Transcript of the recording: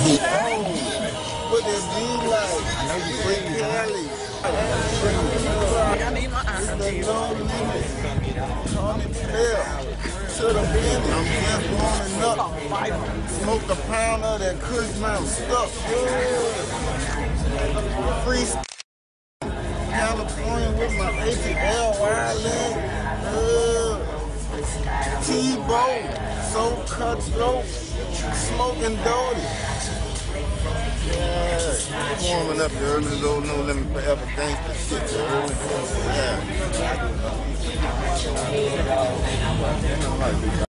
What it be like? Free Cali. I need my It's the no limit. Call me Bell. To the bend, I'm just warming up. Smoke a pound of that kush, man, I'm stuck. Freestyle. California with my ATL violin. T-Bow, so cutthroat, smoking doty. Yeah, warming up the early low, no limit forever gangsta shit. Yeah.